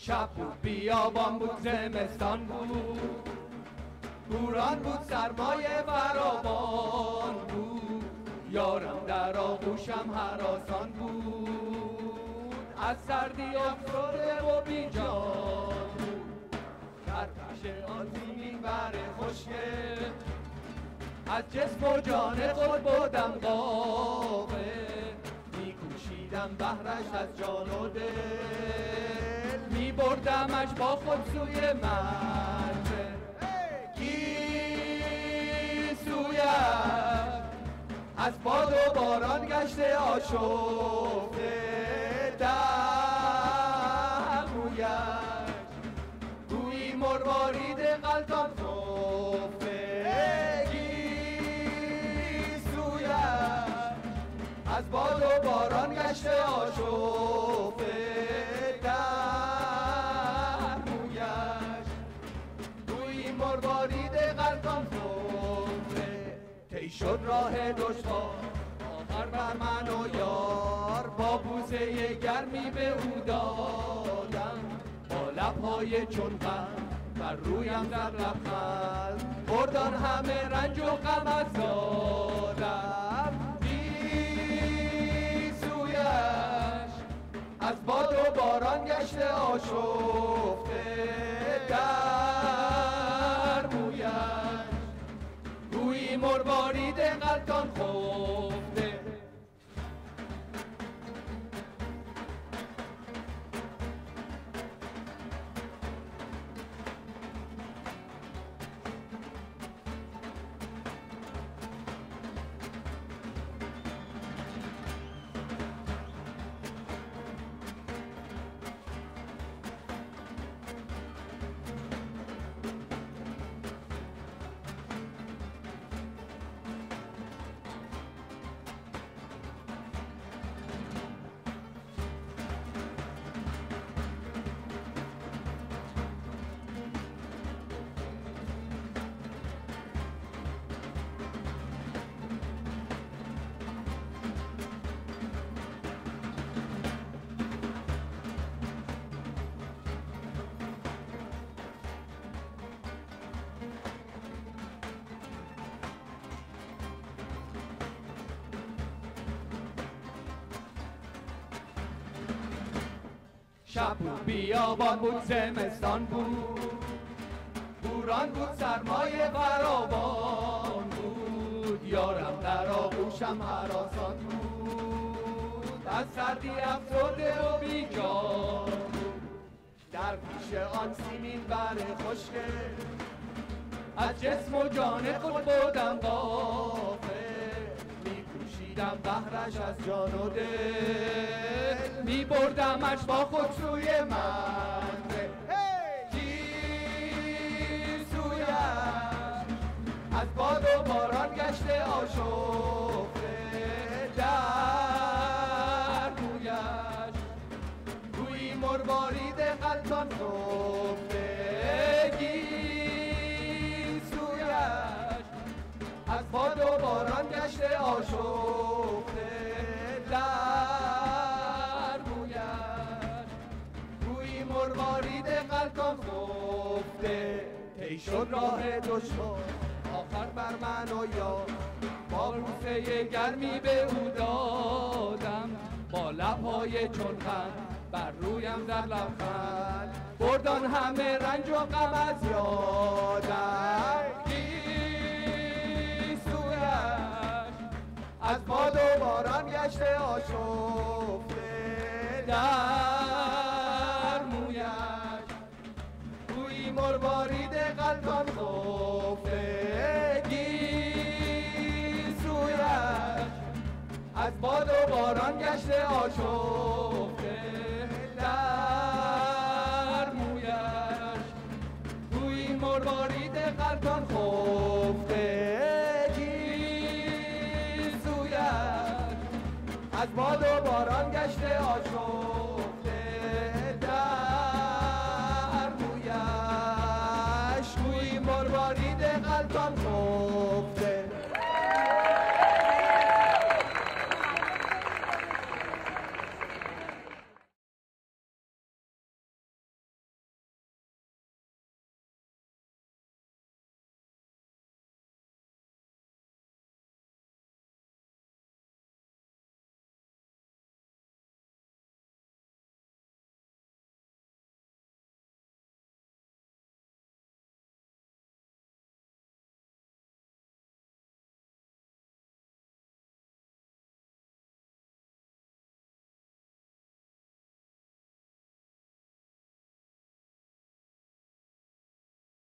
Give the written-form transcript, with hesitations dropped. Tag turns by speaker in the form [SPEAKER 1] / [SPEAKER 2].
[SPEAKER 1] شب بود بیابان بود زمستان بود، بوران بود سرمایه فراوان بود، یارم در آغوشم هراسان بود، از سردی افسرده و بیجان بود، در پیش آن زمین بر خوشگل، از جسم و جان خود بودم غافل، میکوشیدم بهرش از جان و دل، میبردمش با خود سوی منزل، گیسویش از باد و باران گشته آشفته، در مویش گویی مروارید غلطان خفته، گیسویش از باد و باران گشته آشفته، در مویش گویی مروارید غلطان خفته، طی شد راه دشوار آخر بر من و یار، با بوسه گرمی به او دادم، با لبهای چون قند بر رویم در لبخند، بردان همه رنج و غم از یادم، گیسویش از باد و باران گشته آشفته، در مویش گویی مروارید غلطان خفته. شب بود بیابان بود زمستان بود، بوران بود سرمایه فراوان بود، یارم در آغوشم هراسان بود، از سردی افسرده و بیجان بود، در پیش آن سیمین بر خوشگل، از جسم و جان خود بودم غافل، میکوشیدم بهرش از جان و دل، میبردمش با خود سوی منزل، گیسویش از باد و باران گشته آشفته، در مویش گویی مروارید غلطان خفته، گیسویش از باد و باران گشته آشفته، در مویش گویی مروارید غلطان خفته، طی شد راه دشوار آخر بر من و یار، با بوسه گرمی به او دادم، با لبهای چون قند بر رویم در لبخند، بردان همه رنج و غم از یادم، گیسویش از باد و باران گشته آشفته، در مویش گویی مروارید غلطان خفته، گیسویش از باد و باران گشته آشفته، در مویش گویی مروارید غلطان خفته، گیسویش از باد و باران گشته آشفته.